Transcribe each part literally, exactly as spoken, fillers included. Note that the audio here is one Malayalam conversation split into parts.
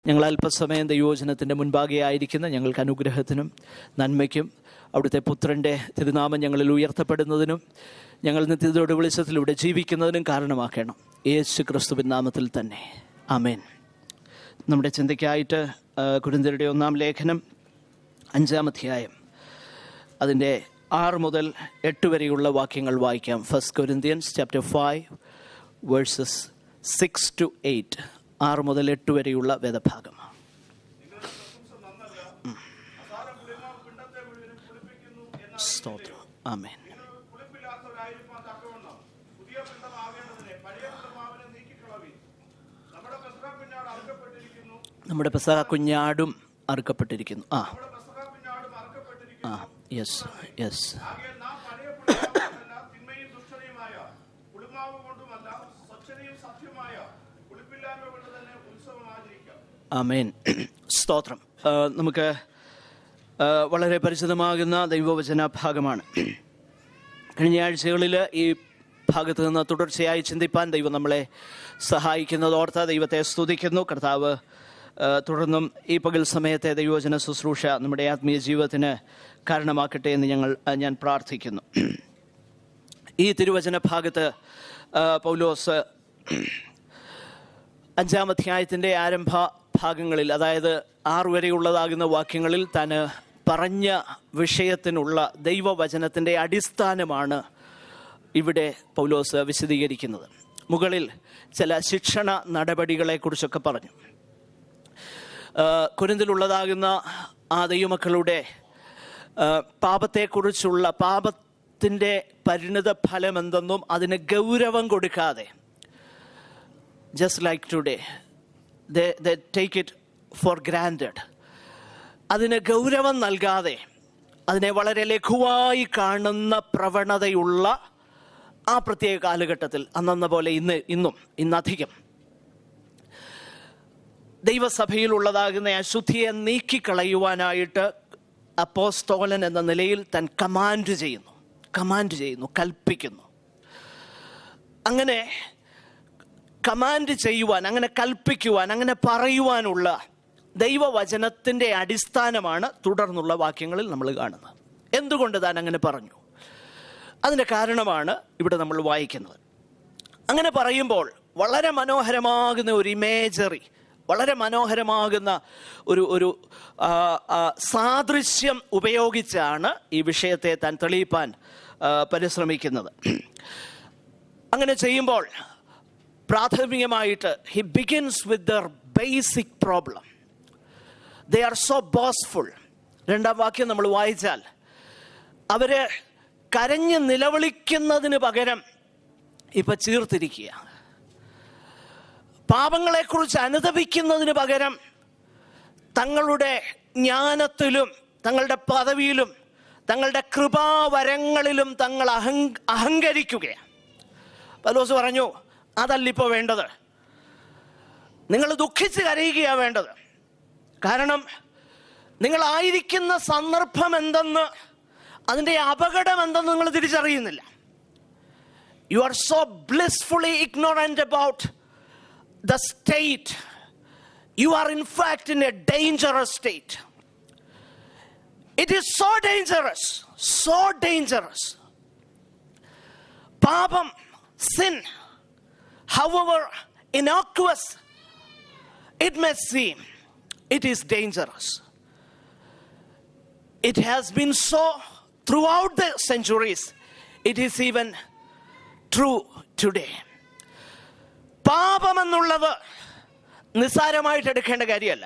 ഞങ്ങൾ അല്പസമയം ദൈവവചനത്തിൻ്റെ മുൻപാകെ ആയിരിക്കുന്ന ഞങ്ങൾക്ക് അനുഗ്രഹത്തിനും നന്മയ്ക്കും അവിടുത്തെ പുത്രൻ്റെ തിരുനാമം ഞങ്ങളിൽ ഉയർത്തപ്പെടുന്നതിനും ഞങ്ങൾ നിത്യതയോടെ വെളിച്ചത്തിലൂടെ ജീവിക്കുന്നതിനും കാരണമാക്കണം. യേശു ക്രിസ്തുവിൻ നാമത്തിൽ തന്നെ ആമേൻ. നമ്മുടെ ചിന്തയ്ക്കായിട്ട് കൊരിന്ത്യരുടെ ഒന്നാം ലേഖനം അഞ്ചാം അധ്യായം അതിൻ്റെ ആറ് മുതൽ എട്ട് വരെയുള്ള വാക്യങ്ങൾ വായിക്കാം. First Corinthians chapter five verses six to eight. ആറ് മുതൽ എട്ട് വരെയുള്ള വേദഭാഗം. സ്തോത്രം. ആമേൻ. നമ്മുടെ പെസഹ കുഞ്ഞാടും അറുക്കപ്പെട്ടിരിക്കുന്നു. ആ ആ യെസ് യെസ് ആമേൻ. സ്തോത്രം. നമുക്ക് വളരെ പരിചിതമാകുന്ന ദൈവവചന ഭാഗമാണ്. കഴിഞ്ഞ ആഴ്ചകളിൽ ഈ ഭാഗത്ത് നിന്ന് തുടർച്ചയായി ചിന്തിപ്പാൻ ദൈവം നമ്മളെ സഹായിക്കുന്നതോർത്ത് ദൈവത്തെ സ്തുതിക്കുന്നു. കർത്താവ് തുടർന്നും ഈ പകൽ സമയത്തെ ദൈവവചന ശുശ്രൂഷ നമ്മുടെ ആത്മീയ ജീവിതത്തിന് കാരണമാക്കട്ടെ എന്ന് ഞങ്ങൾ ഞാൻ പ്രാർത്ഥിക്കുന്നു. ഈ തിരുവചന ഭാഗത്ത് പൗലോസ് അഞ്ചാം അധ്യായത്തിൻ്റെ ആരംഭ ഭാഗങ്ങളിൽ, അതായത് ആറ് വരെയുള്ളതാകുന്ന വാക്യങ്ങളിൽ താൻ പറഞ്ഞ വിഷയത്തിനുള്ള ദൈവവചനത്തിൻ്റെ അടിസ്ഥാനമാണ് ഇവിടെ പൗലോസ് വിശദീകരിക്കുന്നത്. മുകളിൽ ചില ശിക്ഷണ നടപടികളെക്കുറിച്ചൊക്കെ പറഞ്ഞു. കൊരിന്തിലുള്ളതാകുന്ന ആ ദൈവമക്കളുടെ പാപത്തെക്കുറിച്ചുള്ള പാപത്തിൻ്റെ പരിണിത ഫലം എന്തെന്നും അതിന് ഗൗരവം കൊടുക്കാതെ, just like today they they take it for granted, അതിന് ഗൗരവം നൽകാതെ അതിനെ വളരെ ലഘുവായി കാണുന്ന പ്രവണതയുള്ള ആ പ്രത്യേക കാലഘട്ടത്തിൽ, അന്നെന്ന പോലെ ഇന്ന് ഇന്നും ഇന്നധികം ദൈവസഭയിലുള്ളതാകുന്ന അശുദ്ധിയെ നീക്കിക്കളയുവാനായിട്ട് അപ്പോസ്തോലൻ എന്ന നിലയിൽ താൻ കമാൻഡ് ചെയ്യുന്നു കമാൻഡ് ചെയ്യുന്നു കൽപ്പിക്കുന്നു. അങ്ങനെ കമാൻഡ് ചെയ്യുവാൻ, അങ്ങനെ കൽപ്പിക്കുവാൻ, അങ്ങനെ പറയുവാനുള്ള ദൈവവചനത്തിൻ്റെ അടിസ്ഥാനമാണ് തുടർന്നുള്ള വാക്യങ്ങളിൽ നമ്മൾ കാണുന്നത്. എന്തുകൊണ്ട് താൻ അങ്ങനെ പറഞ്ഞു? അതിൻ്റെ കാരണമാണ് ഇവിടെ നമ്മൾ വായിക്കുന്നത്. അങ്ങനെ പറയുമ്പോൾ വളരെ മനോഹരമാകുന്ന ഒരു ഇമേജറി, വളരെ മനോഹരമാകുന്ന ഒരു ഒരു സാദൃശ്യം ഉപയോഗിച്ചാണ് ഈ വിഷയത്തെ താൻ തെളിയിപ്പാൻ പരിശ്രമിക്കുന്നത്. അങ്ങനെ ചെയ്യുമ്പോൾ പ്രാഥമികമായിട്ട് he begins with their basic problem. They are so boastful. രണ്ടാം വാക്യം നമ്മൾ വായിച്ചാൽ അവര് കരഞ്ഞ് നിലവിളിക്കുന്നതിന് പകരം ഇപ്പൊ ചീർത്തിരിക്കുക, പാപങ്ങളെക്കുറിച്ച് അനുതപിക്കുന്നതിന് പകരം തങ്ങളുടെ ജ്ഞാനത്തിലും തങ്ങളുടെ പദവിയിലും തങ്ങളുടെ കൃപാവരങ്ങളിലും തങ്ങൾ അഹങ്ക അഹങ്കരിക്കുകയാണ്. പൗലോസ് പറഞ്ഞു, അതല്ല ഇപ്പോൾ വേണ്ടത്. നിങ്ങൾ ദുഃഖിച്ച് കരയുകയാണ് വേണ്ടത്. കാരണം നിങ്ങളായിരിക്കുന്ന സന്ദർഭം എന്തെന്ന്, അതിൻ്റെ അപകടം എന്തെന്ന് നിങ്ങൾ തിരിച്ചറിയുന്നില്ല. You are so blissfully ignorant about the state. You are in fact in a dangerous state. It is so dangerous, so dangerous. പാപം, sin, however innocuous it may seem, it is dangerous. It has been so throughout the centuries. It is even true today. പാപം എന്നുള്ളത് നിസ്സാരമായിട്ട് എടുക്കേണ്ട കാര്യമല്ല.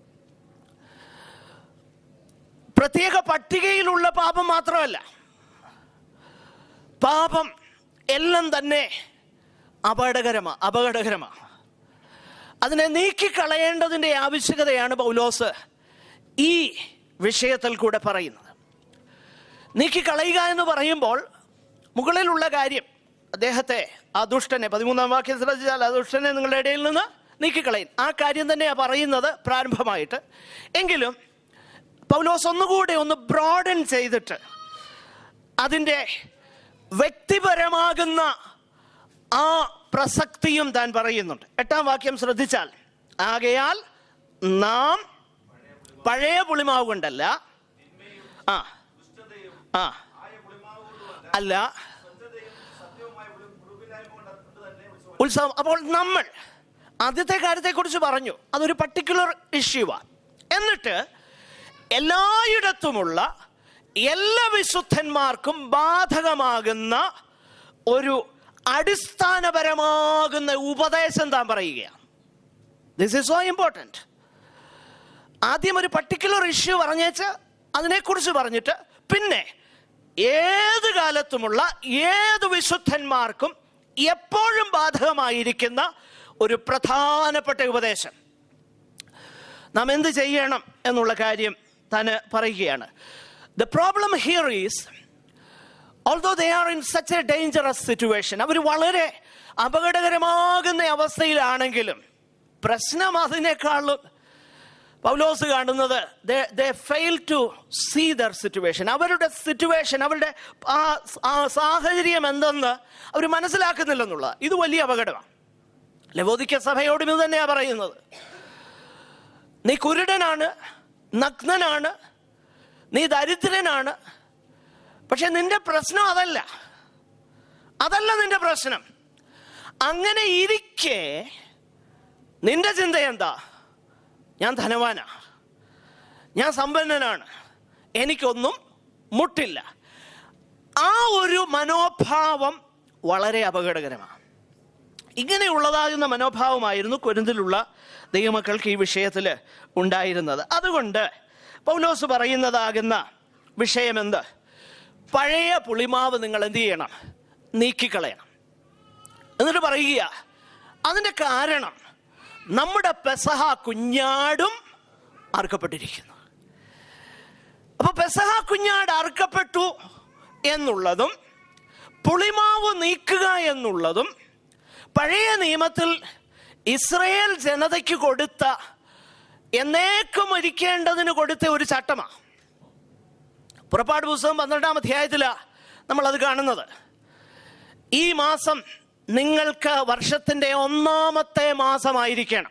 പ്രത്യേക പട്ടികയിലുള്ള പാപം മാത്രമല്ല, പാപം എല്ലാം തന്നെ അപകടകരമാണ് അപകടകരമാണ് അതിനെ നീക്കിക്കളയേണ്ടതിൻ്റെ ആവശ്യകതയാണ് പൗലോസ് ഈ വിഷയത്തിൽ കൂടെ പറയുന്നത്. നീക്കിക്കളയുക എന്ന് പറയുമ്പോൾ മുകളിലുള്ള കാര്യം, അദ്ദേഹത്തെ, ആ ദുഷ്ടനെ, പതിമൂന്നാം വാക്യം ശ്രദ്ധിച്ചാൽ, ആ ദുഷ്ടനെ നിങ്ങളുടെ ഇടയിൽ നിന്ന് നീക്കിക്കളയും. ആ കാര്യം തന്നെയാണ് പറയുന്നത് പ്രാരംഭമായിട്ട്. എങ്കിലും പൗലോസ് ഒന്നുകൂടെ ഒന്ന് ബ്രോഡൻ ചെയ്തിട്ട് അതിൻ്റെ വ്യക്തിപരമാകുന്ന ആ പ്രസക്തിയും താൻ പറയുന്നുണ്ട്. എട്ടാം വാക്യം ശ്രദ്ധിച്ചാൽ, ആകയാൽ നാം പഴയ പുളിമാവ് കൊണ്ടല്ല, ആ ആ അല്ല ഉത്സവം. അപ്പോൾ നമ്മൾ ആദ്യത്തെ കാര്യത്തെക്കുറിച്ച് പറഞ്ഞു, അതൊരു പർട്ടിക്കുലർ ഇഷ്യൂവാണ്. എന്നിട്ട് എല്ലായിടത്തുമുള്ള എല്ലാ വിശുദ്ധന്മാർക്കും ബാധകമാകുന്ന ഒരു അടിസ്ഥാനപരമാകുന്ന ഉപദേശം താൻ പറയുകയാണ്. This is so important. ആദ്യം ഒരു പർട്ടിക്കുലർ ഇഷ്യൂ പറഞ്ഞേച്ച് അതിനെക്കുറിച്ച് പറഞ്ഞിട്ട് പിന്നെ ഏത് കാലത്തുമുള്ള ഏത് വിശുദ്ധന്മാർക്കും എപ്പോഴും ബാധകമായിരിക്കുന്ന ഒരു പ്രധാനപ്പെട്ട ഉപദേശം. നാം എന്ത് ചെയ്യണം എന്നുള്ള കാര്യം താൻ പറയുകയാണ്. The problem here is, although they are in such a dangerous situation, അവർ വളരെ അപകടകരമാകുന്ന അവസ്ഥയിലാണെങ്കിലും പ്രശ്നം അതിനേക്കാളും പൗലോസ് കാണുന്നത് they fail to see their situation. അവരുടെ സിറ്റുവേഷൻ, അവരുടെ ആ സാഹചര്യം എന്തെന്ന് അവർ മനസ്സിലാക്കുന്നില്ലെന്നുള്ള ഇത് വലിയ അപകടമാണ്. ലവോദിക്ക സഭയോടും ഇത് തന്നെയാണ് പറയുന്നത്. നീ കുരുടനാണ്, നഗ്നനാണ്, നീ ദരിദ്രനാണ്, പക്ഷെ നിന്റെ പ്രശ്നം അതല്ല അതല്ല നിന്റെ പ്രശ്നം. അങ്ങനെ ഇരിക്കെ നിന്റെ ചിന്ത എന്താ? ഞാൻ ധനവാനാ, ഞാൻ സമ്പന്നനാണ്, എനിക്കൊന്നും മുട്ടില്ല. ആ ഒരു മനോഭാവം വളരെ അപകടകരമാണ്. ഇങ്ങനെയുള്ളതാകുന്ന മനോഭാവമായിരുന്നു കൊരിന്തിലുള്ള ദൈവമക്കൾക്ക് ഈ വിഷയത്തിൽ ഉണ്ടായിരുന്നത്. അതുകൊണ്ട് പൗലോസ് പറയുന്നതാകുന്ന വിഷയം എന്ത്? പഴയ പുളിമാവ് നിങ്ങൾ എന്ത് ചെയ്യണം? നീക്കിക്കളയണം. എന്നിട്ട് പറയുക, അതിൻ്റെ കാരണം നമ്മുടെ പെസഹ കുഞ്ഞാടും അറുക്കപ്പെട്ടിരിക്കുന്നു. അപ്പൊ പെസഹ കുഞ്ഞാട് അറുക്കപ്പെട്ടു എന്നുള്ളതും പുളിമാവ് നീക്കുക എന്നുള്ളതും പഴയ നിയമത്തിൽ ഇസ്രായേൽ ജനതയ്ക്ക് കൊടുത്ത, എന്നേക്കും ഒരിക്കേണ്ടതിന് കൊടുത്ത ഒരു ചട്ടമാണ്. പുറപ്പാട് പുസ്തകം പന്ത്രണ്ടാം അധ്യായത്തിലാണ് നമ്മളത് കാണുന്നത്. ഈ മാസം നിങ്ങൾക്ക് വർഷത്തിൻ്റെ ഒന്നാമത്തെ മാസമായിരിക്കണം.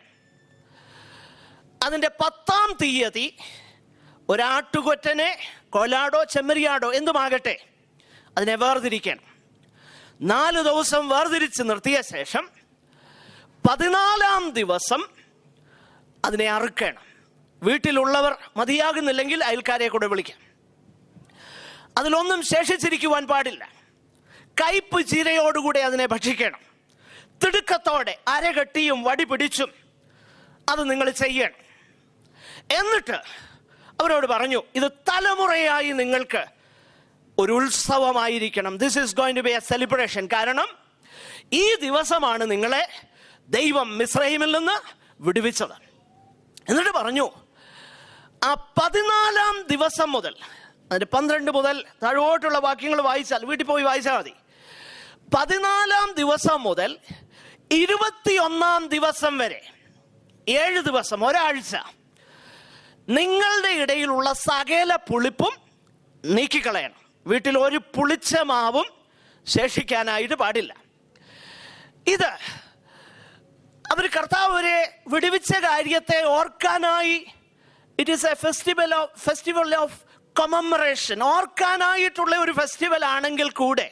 അതിൻ്റെ പത്താം തീയതി ഒരാട്ടുകൊറ്റനെ, കോലാടോ ചെമ്മരിയാടോ എന്തുമാകട്ടെ അതിനെ വേർതിരിക്കണം. നാല് ദിവസം വേർതിരിച്ച് നിർത്തിയ ശേഷം പതിനാലാം ദിവസം അതിനെ അറുക്കണം. വീട്ടിലുള്ളവർ മതിയാകുന്നില്ലെങ്കിൽ അയൽക്കാരെ കൂടെ വിളിക്കാം. അതിലൊന്നും ശേഷിച്ചിരിക്കുവാൻ പാടില്ല. കയ്പ് ചീരയോടുകൂടെ അതിനെ ഭക്ഷിക്കണം. തിടുക്കത്തോടെ അരകെട്ടിയും വടി പിടിച്ചും അത് നിങ്ങൾ ചെയ്യണം. എന്നിട്ട് അവരോട് പറഞ്ഞു, ഇത് തലമുറയായി നിങ്ങൾക്ക് ഒരു ഉത്സവമായിരിക്കണം. This is going to be a celebration. കാരണം ഈ ദിവസമാണ് നിങ്ങളെ ദൈവം മിസ്രയീമിൽ നിന്ന് വിടുവിച്ചത്. എന്നിട്ട് പറഞ്ഞു, ആ പതിനാലാം ദിവസം മുതൽ, അതിൻ്റെ പന്ത്രണ്ട് മുതൽ താഴോട്ടുള്ള വാക്യങ്ങൾ വായിച്ചാൽ, വീട്ടിൽ പോയി വായിച്ചാൽ മതി. പതിനാലാം ദിവസം മുതൽ ഇരുപത്തിയൊന്നാം ദിവസം വരെ, ഏഴ് ദിവസം, ഒരാഴ്ച, നിങ്ങളുടെ ഇടയിലുള്ള സകല പുളിപ്പും നീക്കിക്കളയണം. വീട്ടിൽ ഒരു പുളിച്ച മാവും ശേഷിക്കാനായിട്ട് പാടില്ല. ഇത് അവർ കർത്താവരെ വിടുവിച്ച കാര്യത്തെ ഓർക്കാനായി, it is a festival of festival of commemoration, ഓർക്കാനായിട്ടുള്ള ഒരു ഫെസ്റ്റിവൽ ആണെങ്കിൽ കൂടെ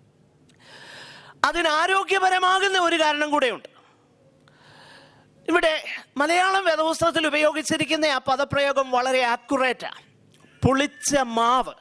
അതിന് ആരോഗ്യപരമാകുന്ന ഒരു കാരണം കൂടെയുണ്ട്. ഇവിടെ മലയാളം വേദപുസ്തകത്തിൽ ഉപയോഗിച്ചിരിക്കുന്ന ആ പദപ്രയോഗം വളരെ ആക്യുറേറ്റാണ്. പുളിച്ച മാവ്.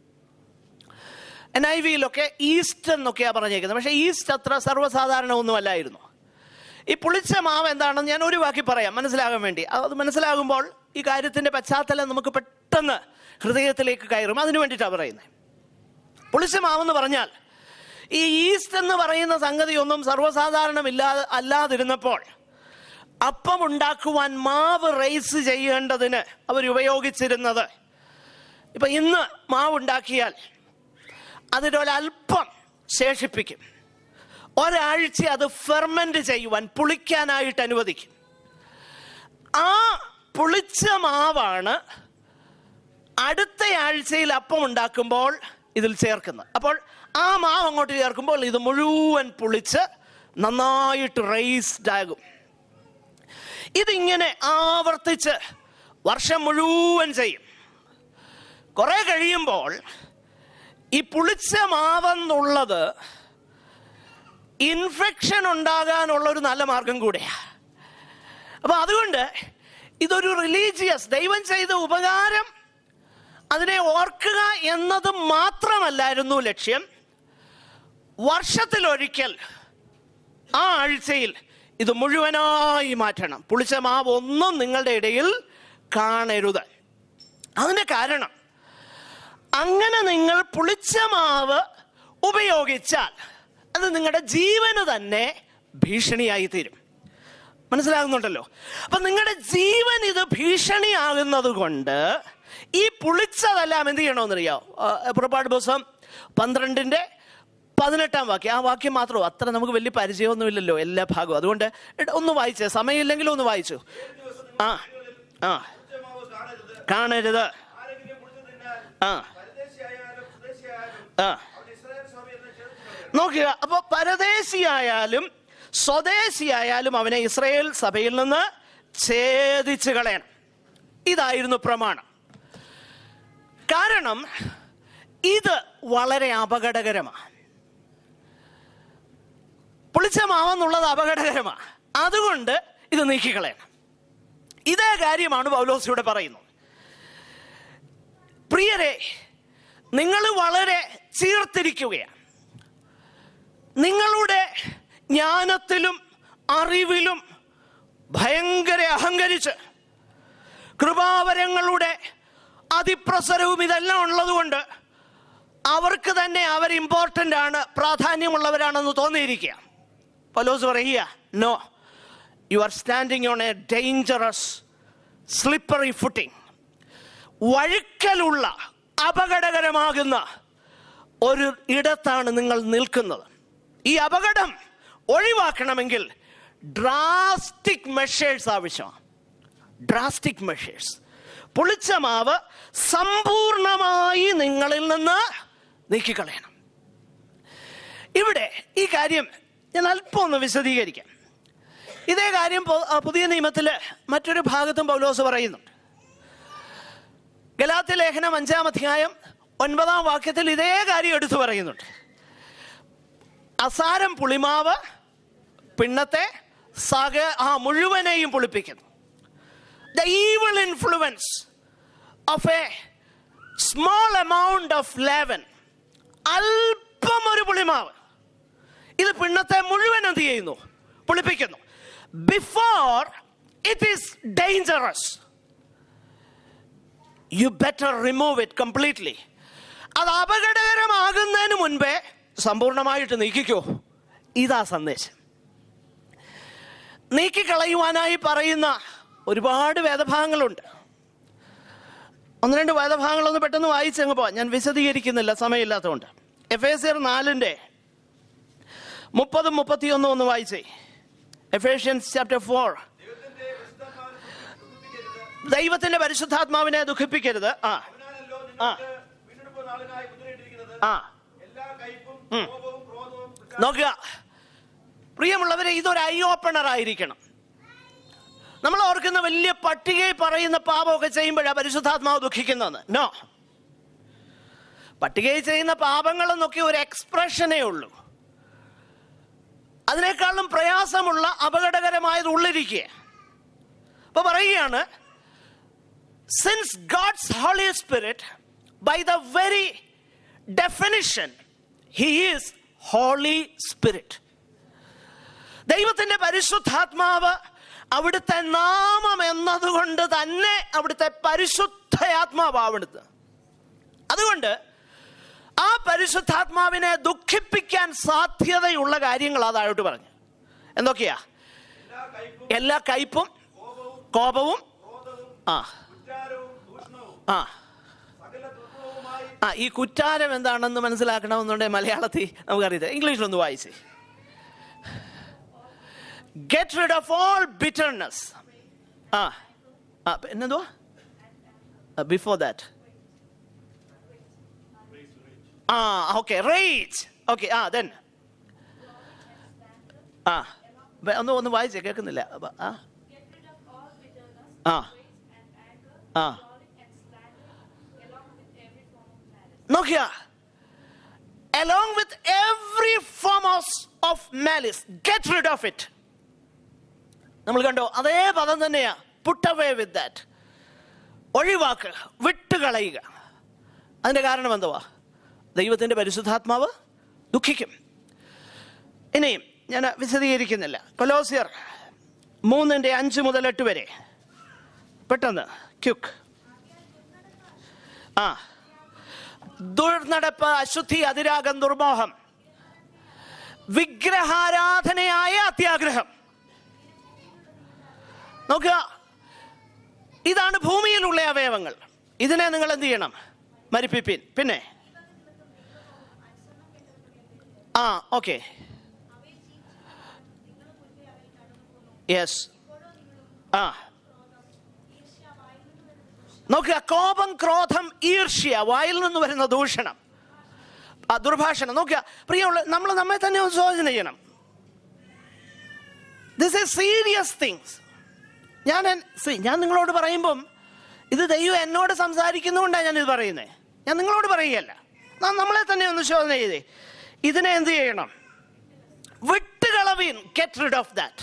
എൻ ഐ വിയിലൊക്കെ ഈസ്റ്റ് എന്നൊക്കെയാണ് പറഞ്ഞേക്കുന്നത്. പക്ഷേ ഈസ്റ്റ് അത്ര സർവ്വസാധാരണ ഒന്നും അല്ലായിരുന്നു. ഈ പുളിച്ച മാവ് എന്താണെന്ന് ഞാൻ ഒരു വാക്കി പറയാം മനസ്സിലാകാൻ വേണ്ടി. അത് മനസ്സിലാകുമ്പോൾ ഈ കാര്യത്തിൻ്റെ പശ്ചാത്തലം നമുക്ക് പെട്ടെന്ന് ഹൃദയത്തിലേക്ക് കയറും. അതിനു വേണ്ടിയിട്ടാണ് പറയുന്നത്. പുളിച്ച മാവെന്ന് പറഞ്ഞാൽ ഈ ഈസ്റ്റ് എന്ന് പറയുന്ന സംഗതി ഒന്നും സർവ്വസാധാരണമില്ലാതെ അല്ലാതിരുന്നപ്പോൾ അപ്പം ഉണ്ടാക്കുവാൻ മാവ് റൈസ് ചെയ്യേണ്ടതിന് അവരുപയോഗിച്ചിരുന്നത്, ഇപ്പം ഇന്ന് മാവ് ഉണ്ടാക്കിയാൽ അതിലൊരൽപ്പം ശേഷിപ്പിക്കും. ഒരാഴ്ച അത് ഫെർമെന്റ് ചെയ്യുവാൻ, പുളിക്കാനായിട്ട് അനുവദിക്കും. ആ പുളിച്ച മാവാണ് അടുത്ത ആഴ്ചയിൽ അപ്പം ഉണ്ടാക്കുമ്പോൾ ഇതിൽ ചേർക്കുന്നത്. അപ്പോൾ ആ മാവ് അങ്ങോട്ട് ചേർക്കുമ്പോൾ ഇത് മുഴുവൻ പുളിച്ച് നന്നായിട്ട് റൈസ്ഡ് ആകും. ഇതിങ്ങനെ ആവർത്തിച്ച് വർഷം മുഴുവൻ ചെയ്യും. കുറെ കഴിയുമ്പോൾ ഈ പുളിച്ച മാവെന്നുള്ളത് ഇൻഫെക്ഷൻ ഉണ്ടാകാനുള്ളൊരു നല്ല മാർഗം കൂടെയാണ്. അപ്പം അതുകൊണ്ട് ഇതൊരു റിലീജിയസ്, ദൈവം ചെയ്ത ഉപകാരം അതിനെ ഓർക്കുക എന്നത് മാത്രമല്ലായിരുന്നു ലക്ഷ്യം. വർഷത്തിലൊരിക്കൽ ആ ആഴ്ചയിൽ ഇത് മുഴുവനായി മാറ്റണം. പുളിച്ച മാവ് ഒന്നും നിങ്ങളുടെ ഇടയിൽ കാണരുത്. അതിന് കാരണം, അങ്ങനെ നിങ്ങൾ പുളിച്ച മാവ് ഉപയോഗിച്ചാൽ അത് നിങ്ങളുടെ ജീവന് തന്നെ ഭീഷണിയായി തീരും. മനസ്സിലാകുന്നുണ്ടല്ലോ? അപ്പൊ നിങ്ങളുടെ ജീവൻ ഇത് ഭീഷണിയാകുന്നത് കൊണ്ട് ഈ പുളിച്ചതെല്ലാം എന്ത് ചെയ്യണമെന്നറിയാം? പുറപ്പാട് പുസ്തകം പന്ത്രണ്ടിന്റെ പതിനെട്ടാം വാക്യം, ആ വാക്യം മാത്രമോ, അത്ര നമുക്ക് വലിയ പരിചയമൊന്നുമില്ലല്ലോ എല്ലാ ഭാഗവും. അതുകൊണ്ട് ഒന്ന് വായിച്ചേ, സമയമില്ലെങ്കിലും ഒന്ന് വായിച്ചു. ആ ആ കാണരുത്. ആ ആ നോക്കുക. അപ്പൊ പരദേശിയായാലും സ്വദേശിയായാലും അവനെ ഇസ്രായേൽ സഭയിൽ നിന്ന് ഛേദിച്ച് കളയണം. ഇതായിരുന്നു പ്രമാണം. കാരണം ഇത് വളരെ അപകടകരമാണ്. പുളിച്ച മാവെന്നുള്ളത് അപകടകരമാണ്. അതുകൊണ്ട് ഇത് നീക്കിക്കളയണം. ഇതേ കാര്യമാണ് പൗലോസ് ഇവിടെ പറയുന്നത്. പ്രിയരെ, നിങ്ങൾ വളരെ ചീർത്തിരിക്കുകയാണ്. നിങ്ങളുടെ ജ്ഞാനത്തിലും അറിവിലും ഭയങ്കര അഹങ്കരിച്ച് കൃപാവരങ്ങളുടെ അതിപ്രസരവും ഇതെല്ലാം ഉള്ളതുകൊണ്ട് അവർക്ക് തന്നെ അവർ ഇമ്പോർട്ടൻ്റ് ആണ്, പ്രാധാന്യമുള്ളവരാണെന്ന് തോന്നിയിരിക്കുക. പൗലോസ് പറയുക, no, you are standing on a dangerous slippery footing. വഴുക്കലുള്ള അപകടകരമാകുന്ന ഒരു ഇടത്താണ് നിങ്ങൾ നിൽക്കുന്നത്. ഈ അപകടം ഒഴിവാക്കണമെങ്കിൽ ഡ്രാസ്റ്റിക് മെഷേഴ്സ് ആവശ്യമാണ്. Drastic measures. പുളിച്ച മാവ് സമ്പൂർണമായി നിങ്ങളിൽ നിന്ന് നീക്കിക്കളയണം. ഇവിടെ ഈ കാര്യം ഞാൻ അല്പം ഒന്ന് വിശദീകരിക്കാം. ഇതേ കാര്യം പുതിയ നിയമത്തിൽ മറ്റൊരു ഭാഗത്തും പൗലോസ് പറയുന്നുണ്ട്. ഗലാത്യ ലേഖനം അഞ്ചാം അധ്യായം ഒൻപതാം വാക്യത്തിൽ ഇതേ കാര്യം എടുത്തു പറയുന്നുണ്ട്. അസാരം പുളിമാവ് പിണ്ണത്തെ സക ആ മുഴുവനെയും പുളിപ്പിക്കുന്നു. The evil influence of a small amount of leaven, അല്പം ഒരു പുളിമാവ്, ഇത് പിണ്ണത്തെ മുഴുവൻ എന്ത് ചെയ്യുന്നു? പുളിപ്പിക്കുന്നു. Before it is dangerous, you better remove it completely. അത് അപകടകരമാകുന്നതിന് മുൻപേ സമ്പൂർണമായിട്ട് നീക്കിക്കോ. ഇതാ സന്ദേശം. നീക്കിക്കളയുവാനായി പറയുന്ന ഒരുപാട് വേദഭാഗങ്ങളുണ്ട്. ഒന്ന് രണ്ട് വേദഭാഗങ്ങളൊന്ന് പെട്ടെന്ന് വായിച്ചങ്ങ് പോവാം. ഞാൻ വിശദീകരിക്കുന്നില്ല, സമയമില്ലാത്തതുകൊണ്ട്. എഫേസ്യർ നാലിന്റെ മുപ്പതും മുപ്പത്തിയൊന്നും ഒന്ന് വായിച്ചേ. Ephesians chapter four. ദൈവത്തിന്റെ പരിശുദ്ധാത്മാവിനെ ദുഃഖിപ്പിക്കരുത്. ആ ആ ആ നോക്കുക പ്രിയമുള്ളവരെ, ഇതൊരു ഐ ഓപ്പണർ ആയിരിക്കണം. നമ്മൾ ഓർക്കുന്ന വലിയ പട്ടികയിൽ പറയുന്ന പാപമൊക്കെ ചെയ്യുമ്പോഴാണ് പരിശുദ്ധാത്മാവ് ദുഃഖിക്കുന്നതെന്ന്. നോ, പട്ടികയിൽ ചെയ്യുന്ന പാപങ്ങളെന്നൊക്കെ ഒരു എക്സ്പ്രഷനേ ഉള്ളൂ. അതിനേക്കാളും പ്രയാസമുള്ള അപകടകരമായത് ഉള്ളിരിക്കുക. അപ്പൊ പറയുകയാണ്, since God's Holy Spirit by the very definition he is Holy Spirit. ദൈവത്തിന്റെ പരിശുദ്ധാത്മാവ് അവിടുത്തെ നാമം എന്നതുകൊണ്ട് തന്നെ അവിടുത്തെ പരിശുദ്ധയാത്മാവാണ്. അതുകൊണ്ട് ആ പരിശുദ്ധാത്മാവിനെ ദുഃഖിപ്പിക്കാൻ സാധ്യതയുള്ള കാര്യങ്ങൾ അതായിട്ട് പറഞ്ഞു. എന്തൊക്കെയാ? എല്ലാ കയ്പും കോപവും ആ ആ ആ ഈ കുറ്റാരം എന്താണെന്ന് മനസ്സിലാക്കണമെന്നുണ്ടെങ്കിൽ മലയാളത്തിൽ നമുക്കറിയാം. ഇംഗ്ലീഷിലൊന്ന് വായിച്ചേ. Get rid of all bitterness. Ah, ah, എന്നതുവാ? Before that. Ah, okay, rage. Okay, ah, then. Ah, ഒന്ന് ഒന്ന് വായിച്ചേ, കേൾക്കുന്നില്ല. Ah, ആ ആ നോക്കിയ along with every form of, of malice, get rid of it. നമ്മൾ കണ്ടോ, അതേ പദം തന്നെയാ, put away with that. ഒഴിവാക്കുക, വിട്ടുകളയുക. അതിന്റെ കാരണം എന്തുവാ? ദൈവത്തിന്റെ പരിശുദ്ധാത്മാവ് ദുഃഖിക്കും. ഇനിയും ഞാൻ വിശദീകരിക്കുന്നില്ല. കൊലോസ്യർ മൂന്നിന്റെ അഞ്ച് മുതൽ എട്ട് വരെ പെട്ടെന്ന് ക്യുക്ക്. ആ ദുർനടപ്പ്, അശുദ്ധി, അതിരാഗം, ദുർമോഹം, വിഗ്രഹാരാധനയായ അത്യാഗ്രഹം. നോക്കുക, ഇതാണ് ഭൂമിയിലുള്ള അവയവങ്ങൾ. ഇതിനെ നിങ്ങൾ എന്ത് ചെയ്യണം? മരിപ്പിപ്പിൻ. പിന്നെ ആ ഓക്കെ യെസ് ആ നോക്കുക, കോപം, ക്രോധം, ഈർഷ്യ, വായിൽ നിന്ന് വരുന്ന ദൂഷണം, ദുർഭാഷണം. നോക്കുക പ്രിയമുള്ള, നമ്മൾ നമ്മെ തന്നെ ഒന്ന് ചോദ്യം ചെയ്യണം. This is serious things. ഞാൻ ഞാൻ നിങ്ങളോട് പറയുമ്പം ഇത് ദൈവം എന്നോട് സംസാരിക്കുന്നതുകൊണ്ടാണ് ഞാനിത് പറയുന്നത്. ഞാൻ നിങ്ങളോട് പറയുകയല്ല. നാം നമ്മളെ തന്നെ ഒന്ന് ശോധന ചെയ്തേ. ഇതിനെ എന്ത് ചെയ്യണം? വിട്ടുകളവീൻ. Get rid of that.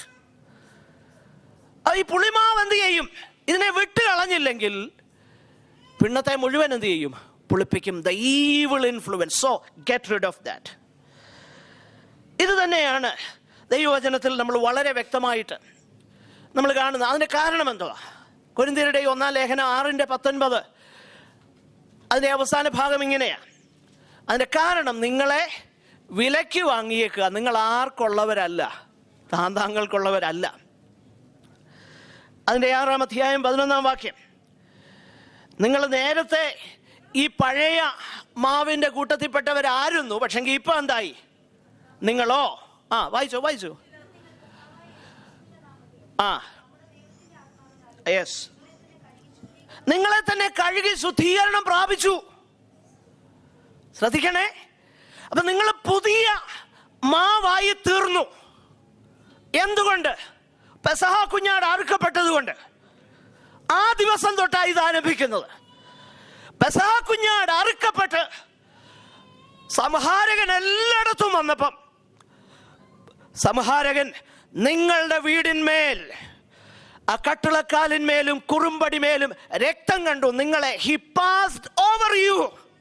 ഈ പുളിമാവ് എന്ത് ചെയ്യും? ഇതിനെ വിട്ടുകളഞ്ഞില്ലെങ്കിൽ പിന്നത്തെ മുഴുവൻ എന്ത് ചെയ്യും? പുളിപ്പിക്കും. The evil influence. So get rid of that. ഇത് തന്നെയാണ് ദൈവവചനത്തിൽ നമ്മൾ വളരെ വ്യക്തമായിട്ട് നമ്മൾ കാണുന്നത്. അതിൻ്റെ കാരണം എന്തുവാ? കൊരിന്ത്യരുടെ ഒന്നാം ലേഖനം ആറിൻ്റെ പത്തൊൻപത്, അതിൻ്റെ അവസാന ഭാഗം ഇങ്ങനെയാണ്. അതിൻ്റെ കാരണം, നിങ്ങളെ വിലയ്ക്ക് വാങ്ങിയേക്കുക. നിങ്ങൾ ആർക്കുള്ളവരല്ല, താന്താങ്ങൾക്കുള്ളവരല്ല. അതിൻ്റെ ആറാം അധ്യായം പതിനൊന്നാം വാക്യം, നിങ്ങൾ നേരത്തെ ഈ പഴയ മാവിൻ്റെ കൂട്ടത്തിൽപ്പെട്ടവരായിരുന്നു, പക്ഷെങ്കിൽ ഇപ്പം എന്തായി? നിങ്ങളോ ആ വായിച്ചോ വായിച്ചോ ആ യെസ് നിങ്ങളെ തന്നെ കഴുകി ശുദ്ധീകരണം പ്രാപിച്ചു. ശ്രദ്ധിക്കണേ. അപ്പൊ നിങ്ങൾ പുതിയ മാവായി തീർന്നു. എന്തുകൊണ്ട്? പെസഹ കുഞ്ഞാട് അറുക്കപ്പെട്ടത് കൊണ്ട്. ആ ദിവസം തൊട്ടാണ് ഇത് ആരംഭിക്കുന്നത്. പെസഹ കുഞ്ഞാട് അറുക്കപ്പെട്ട് സംഹാരകൻ എല്ലായിടത്തും വന്നപ്പം സംഹാരകൻ നിങ്ങളുടെ വീടിന്മേൽ, ആ കട്ടിളക്കാലിന്മേലും കുറുമ്പടിമേലും രക്തം കണ്ടു. നിങ്ങളെ ഹി പാസ്ഡ് ഓവർ യു.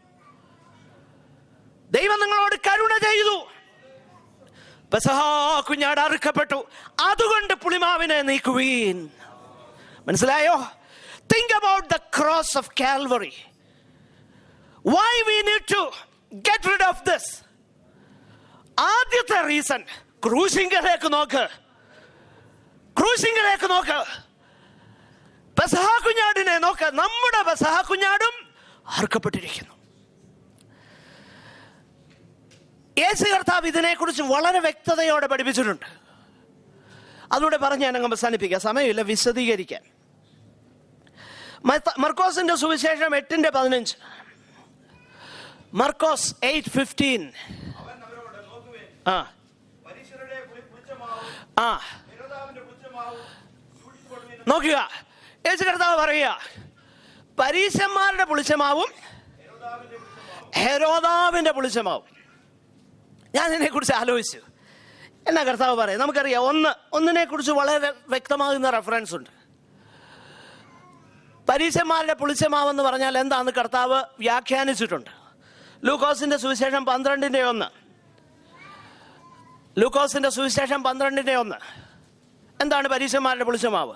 ദൈവം നിങ്ങളോട് കരുണ ചെയ്തു. പെസഹ കുഞ്ഞാട് അറുക്കപ്പെട്ടു. അതുകൊണ്ട് പുളിമാവിനെ നീക്കുവീൻ. മനസ്സിലായോ? Think about the cross of Calvary. Why we need to get rid of this. ആദ്യത്തെ റീസൺ, ക്രൂശിങ്കലേക്ക് നോക്ക്, ക്രൂശിങ്കലേക്ക് നോക്ക്, പെസഹ കുഞ്ഞാടിനെ നോക്ക്. നമ്മുടെ പെസഹ കുഞ്ഞാടും അറുക്കപ്പെട്ടിരിക്കുന്നു. യേശു കർത്താവ് ഇതിനെക്കുറിച്ച് വളരെ വ്യക്തതയോടെ പഠിപ്പിച്ചിട്ടുണ്ട്. അതുകൂടെ പറഞ്ഞ് ഞാൻ അങ്ങ് അവസാനിപ്പിക്കാം, സമയമില്ല വിശദീകരിക്കാൻ. മർക്കോസിന്റെ സുവിശേഷം എട്ടിന്റെ പതിനഞ്ച്. Markose eight fifteen. ആ ആ നോക്കുക, യേശു കർത്താവ് പറയുക, പരീശന്മാരുടെ പുളിച്ചമാവും ഹെരോദാവിന്റെ പുളിച്ചമാവും. ഞാൻ ഇതിനെക്കുറിച്ച് ആലോചിച്ചു. എന്നാ കർത്താവ് പറയാം? നമുക്കറിയാം, ഒന്ന് ഒന്നിനെ കുറിച്ച് വളരെ വ്യക്തമാകുന്ന റെഫറൻസ് ഉണ്ട്. പരീശന്മാരുടെ പുളിച്ചമാവെന്ന് പറഞ്ഞാൽ എന്താണെന്ന് കർത്താവ് വ്യാഖ്യാനിച്ചിട്ടുണ്ട്. ലൂക്കോസിന്റെ സുവിശേഷം പന്ത്രണ്ടിന്റെ ഒന്ന്. ലൂക്കോസിന്റെ സുവിശേഷം പന്ത്രണ്ടിന്റെ ഒന്ന്. എന്താണ് പരീശന്മാരുടെ പുളിച്ചമാവ്?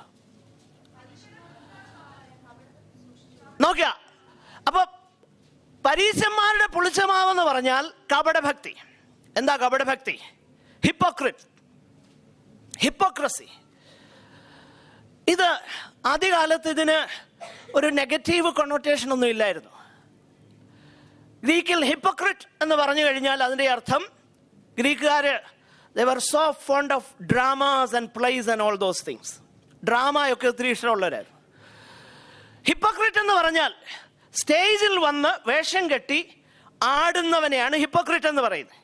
നോക്കുക, അപ്പൊ പരീശന്മാരുടെ പുളിച്ചമാവെന്ന് പറഞ്ഞാൽ കപടഭക്തി. എന്താ കപടഭക്തി? Hypocrite, hypocrisy. ഇത് ആദ്യകാലത്ത് ഇതിന് ഒരു നെഗറ്റീവ് കൊണോട്ടേഷൻ ഒന്നും ഇല്ലായിരുന്നു. ഗ്രീക്കിൽ ഹിപ്പോക്രിറ്റ് എന്ന് പറഞ്ഞു കഴിഞ്ഞാൽ അതിൻ്റെ അർത്ഥം, ഗ്രീക്കുകാർ they were so fond of dramas and plays and all those things. ഡ്രാമയൊക്കെ ഒത്തിരി ഇഷ്ടമുള്ളവരായിരുന്നു. ഹിപ്പോക്രിറ്റ് എന്ന് പറഞ്ഞാൽ സ്റ്റേജിൽ വന്ന് വേഷം കെട്ടി ആടുന്നവനെയാണ് ഹിപ്പോക്രിറ്റ് എന്ന് പറയുന്നത്.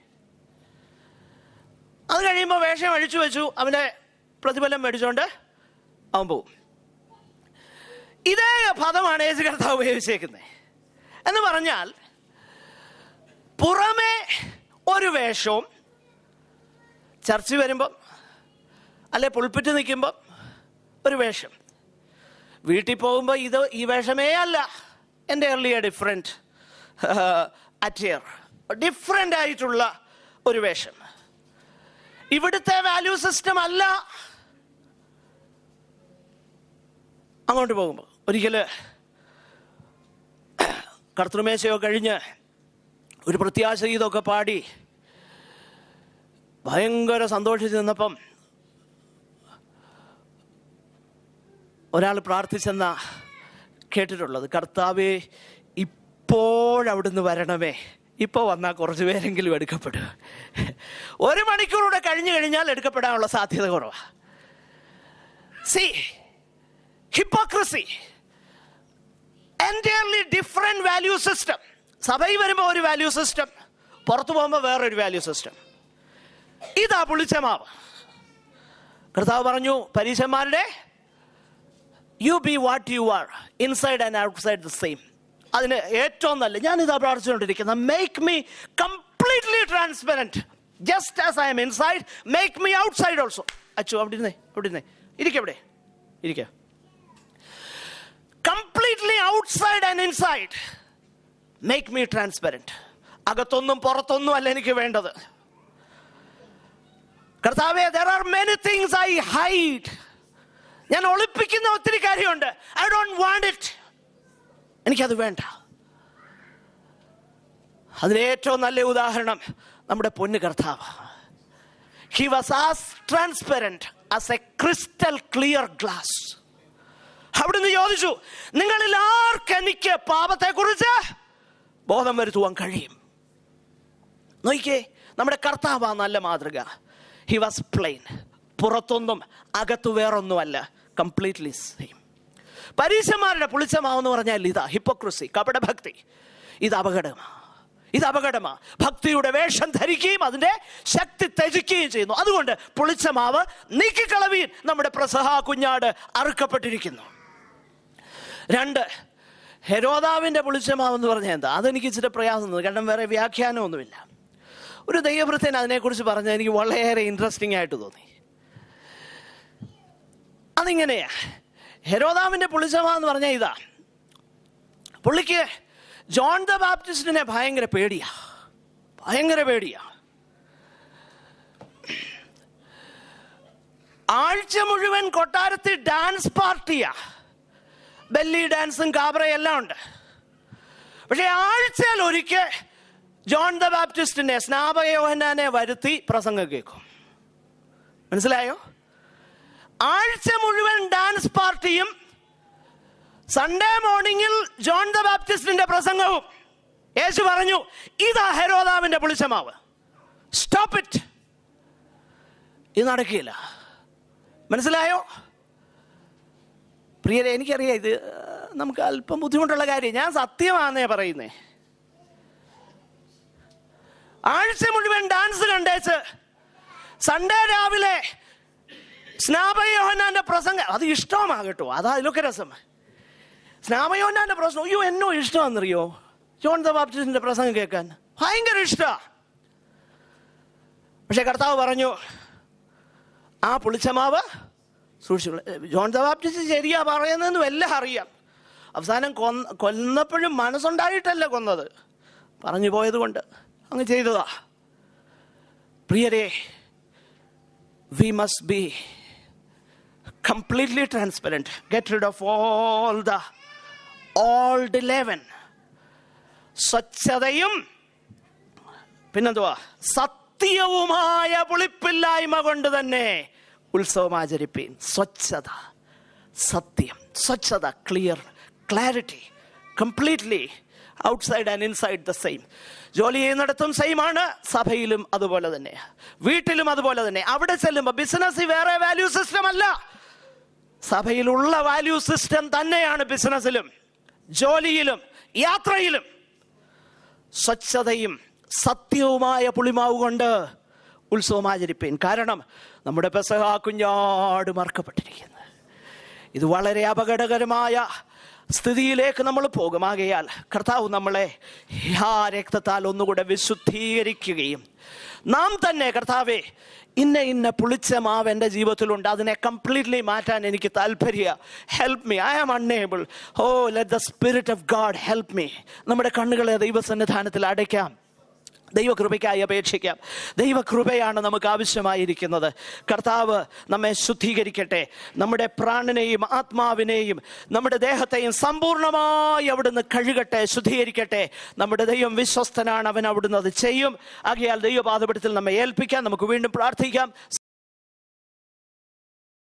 അത് കഴിയുമ്പോൾ വേഷം അഴിച്ചു വെച്ചു, അവൻ്റെ പ്രതിഫലം മേടിച്ചുകൊണ്ട് അവൻ പോവും. ഇതേ പദമാണ് യേശു കർത്താവ് ഉപയോഗിച്ചേക്കുന്നത്. എന്ന് പറഞ്ഞാൽ പുറമേ ഒരു വേഷവും ചർച്ച വരുമ്പം അല്ലെ പുൾപ്പിറ്റ് നിൽക്കുമ്പം ഒരു വേഷം, വീട്ടിൽ പോകുമ്പോൾ ഇത് ഈ വേഷമേ അല്ല. എൻ്റെ എർലിയ ഡിഫറെൻറ്റ് അറ്റിയർ, ഡിഫറെൻ്റ് ആയിട്ടുള്ള ഒരു വേഷം. ഇവിടുത്തെ വാല്യൂ സിസ്റ്റം അല്ല. അങ്ങോട്ട് പോകുമ്പോൾ ഒരിക്കൽ കർത്തൃമേശയോ കഴിഞ്ഞ് ഒരു പ്രത്യാശ ഗീതമൊക്കെ പാടി ഭയങ്കര സന്തോഷിച്ച് നിന്നപ്പം ഒരാൾ പ്രാർത്ഥിച്ചെന്ന കേട്ടിട്ടുള്ളത്, കർത്താവേ ഇപ്പോഴവിടുന്ന് വരണമേ, ഇപ്പോൾ വന്നാൽ കുറച്ച് പേരെങ്കിലും എടുക്കപ്പെടുക. ഒരു മണിക്കൂറൂടെ കഴിഞ്ഞു കഴിഞ്ഞാൽ എടുക്കപ്പെടാനുള്ള സാധ്യത കുറവാണ്. See hypocrisy, entirely different value system. സഭയിൽ വരുമ്പോൾ ഒരു വാല്യൂ സിസ്റ്റം, പുറത്തു പോകുമ്പോൾ വേറൊരു വാല്യൂ സിസ്റ്റം. ഇതാ പുളിച്ച മാവ്. കർത്താവ് പറഞ്ഞു പരീശന്മാരുടെ you be what you are, inside and outside the same. അതിന് ഏറ്റവും നല്ല, ഞാനിതാ പ്രാർത്ഥിച്ചുകൊണ്ടിരിക്കുന്നത്, make me completely transparent just as I'm inside, make me outside also. Achu അവിടെ ഇരുന്നേ, അവിടെ ഇരുന്നേ, ഇരിക്കവിടെ ഇരിക്ക. Completely outside and inside, make me transparent. അകത്തൊന്നും പുറത്തൊന്നും അല്ല എനിക്ക് വേണ്ടത്. കർത്താവേ, there are many things I hide. ഞാൻ ഒളിപ്പിക്കുന്ന ഒത്തിരി കാര്യമുണ്ട്. I don't want it. എനിക്കത് വേണ്ട. അതിന് ഏറ്റവും നല്ല ഉദാഹരണം നമ്മുടെ പൊന്നു കർത്താവ്. He was as transparent as a crystal clear glass. അവിടുന്ന് ചോദിച്ചു, നിങ്ങളിൽ ആർക്ക് എനിക്ക് പാപത്തെക്കുറിച്ച് ബോധം വരുത്തുവാൻ കഴിയും? നോക്കിക്കേ, നമ്മുടെ കർത്താവ് നല്ല മാതൃക. He was plain. പുറത്തൊന്നും അകത്തു വേറൊന്നുമല്ല, കംപ്ലീറ്റ്ലി സെയിം. പരീശന്മാരുടെ പുളിച്ചമാവെന്ന് പറഞ്ഞാൽ ഇതാ ഹിപ്പോക്രസി, കപടഭക്തി. ഇത് അപകടമാണ്, ഇത് അപകടമാണ്. ഭക്തിയുടെ വേഷം ധരിക്കുകയും അതിൻ്റെ ശക്തി ത്യജിക്കുകയും ചെയ്യുന്നു. അതുകൊണ്ട് പുളിച്ചമാവ് നീക്കിക്കളവീൻ, നമ്മുടെ പ്രസഹ കുഞ്ഞാട് അറുക്കപ്പെട്ടിരിക്കുന്നു. രണ്ട്, ഹെരോദാവിൻ്റെ പുളിച്ചമാവെന്ന് പറഞ്ഞാൽ എന്താ? അതെനിക്ക് ഇച്ചിരി പ്രയാസം തോന്നി, കാരണം വേറെ വ്യാഖ്യാനമൊന്നുമില്ല. ഒരു ദൈവഭൃത്യൻ അതിനെക്കുറിച്ച് പറഞ്ഞാൽ എനിക്ക് വളരെ ഇൻട്രസ്റ്റിംഗ് ആയിട്ട് തോന്നി. അതിങ്ങനെയാ, ഹെരോദാവിൻ്റെ പുളിച്ചമാവ് എന്ന് പറഞ്ഞാൽ ഇതാ, പുള്ളിക്ക് ജോൺ ദ ബാപ്റ്റിസ്റ്റിനെ ഭയങ്കര പേടിയാ, ഭയങ്കര പേടിയാ. ആഴ്ച മുഴുവൻ കൊട്ടാരത്തിൽ ഡാൻസ് പാർട്ടിയാ, ബെല്ലി ഡാൻസും കാബറയും എല്ലാം ഉണ്ട്. പക്ഷെ ആഴ്ചയിൽ ഒരിക്കൽ ജോൺ ദ ബാപ്റ്റിസ്റ്റിനെ, സ്നാപക യോഹന്നാനെ വരുത്തി പ്രസംഗം കേൾക്കും. മനസ്സിലായോ? ആഴ്ച മുഴുവൻ ഡാൻസ് പാർട്ടിയും സൺഡേ മോർണിംഗിൽ ജോൺ ദ ബാപ്റ്റിസ്റ്റിന്റെ പ്രസംഗവും. യേശു പറഞ്ഞു, ഇതാ ഹെരോദാവിന്റെ പുളിച്ചമാവ്, സ്റ്റോപ്പ് ഇറ്റ്. ഇത് നടക്കില്ല. മനസ്സിലായോ പ്രിയരെ? എനിക്കറിയാം ഇത് നമുക്ക് അല്പം ബുദ്ധിമുട്ടുള്ള കാര്യം, ഞാൻ സത്യമാണെന്നേ പറയുന്നേ. ആഴ്ച മുഴുവൻ ഡാൻസ് കണ്ടേച്ച് സൺഡേ രാവിലെ സ്നാപക യോഹന്നാന്റെ പ്രസംഗം, അത് ഇഷ്ടമാകട്ടോ, അതാ അതിലൊക്കെ രസം. സ്നാപക യോഹന്നാന്റെ പ്രസംഗം, അയ്യോ എന്നോ ഇഷ്ടമാണെന്നറിയോ, ജോൺ ദ ബാപ്റ്റിസ്റ്റിന്റെ പ്രസംഗം കേൾക്കാൻ ഭയങ്കര ഇഷ്ടമാണ്. പക്ഷെ കർത്താവ് പറഞ്ഞു, ആ പുളിച്ചമാവ് സൂക്ഷിച്ചു. ജോൺ ദ ബാപ്റ്റിസ്റ്റ് ശരിയാ പറയുന്നതെന്നും എല്ലാം അറിയാം. അവസാനം കൊന്ന കൊന്നപ്പോഴും മനസ്സുണ്ടായിട്ടല്ല കൊന്നത്, പറഞ്ഞു പോയത് കൊണ്ട് അങ്ങ് ചെയ്തതാ. പ്രിയരെ, we must be completely transparent. Get rid of all the old leaven. സ്വച്ഛതയും പിന്നെന്തുവാ, സത്യവുമായ പുളിപ്പില്ലായ്മ കൊണ്ട് തന്നെ ഉത്സവം ആചരിപ്പീൻ. സ്വച്ഛത, സത്യം, സ്വച്ഛത, clear, clarity, completely outside and inside the same. ജോലി ചെയ്യുന്നിടത്തും സെയിം ആണ്, സഭയിലും അതുപോലെ തന്നെ, വീട്ടിലും അതുപോലെ തന്നെ. അവിടെ ചെല്ലുമ്പോൾ ബിസിനസ് വേറെ വാല്യൂ സിസ്റ്റം അല്ല, സഭയിലുള്ള വാല്യൂ സിസ്റ്റം തന്നെയാണ് ബിസിനസ്സിലും ജോലിയിലും യാത്രയിലും. സ്വച്ഛതയും സത്യവുമായ പുളിമാവ് കൊണ്ട് ഉത്സവം ആചരിപ്പീൻ. കാരണം നമ്മുടെ പെസഹ കുഞ്ഞാട് മറക്കപ്പെട്ടിരിക്കുന്നത്. ഇത് വളരെ അപകടകരമായ സ്ഥിതിയിലേക്ക് നമ്മൾ പോകും. ആകയാൽ കർത്താവ് നമ്മളെ ആ രക്തത്താൽ ഒന്നുകൂടെ വിശുദ്ധീകരിക്കുകയും നാം തന്നെ കർത്താവെ ഇന്ന ഇന്ന പുളിച്ച മാവ് എൻ്റെ ജീവിതത്തിലുണ്ട്, അതിനെ കംപ്ലീറ്റ്ലി മാറ്റാൻ എനിക്ക് താല്പര്യം. Help me, I am unable. O let the spirit of God help me. നമ്മുടെ കണ്ണുകളെ ദൈവസന്നിധാനത്തിൽ അടയ്ക്കാം, ദൈവകൃപയ്ക്കായി അപേക്ഷിക്കാം. ദൈവകൃപയാണ് നമുക്ക് ആവശ്യമായിരിക്കുന്നത്. കർത്താവ് നമ്മെ ശുദ്ധീകരിക്കട്ടെ. നമ്മുടെ പ്രാണനെയും ആത്മാവിനെയും നമ്മുടെ ദേഹത്തെയും സമ്പൂർണ്ണമായി അവിടുന്ന് കഴുകട്ടെ, ശുദ്ധീകരിക്കട്ടെ. നമ്മുടെ ദൈവം വിശ്വസ്തനാണ്, അവൻ അവിടുന്ന് അത് ചെയ്യും. ആകയാൽ ദൈവപാദപീഠത്തിൽ നമ്മെ ഏൽപ്പിക്കാം. നമുക്ക് വീണ്ടും പ്രാർത്ഥിക്കാം.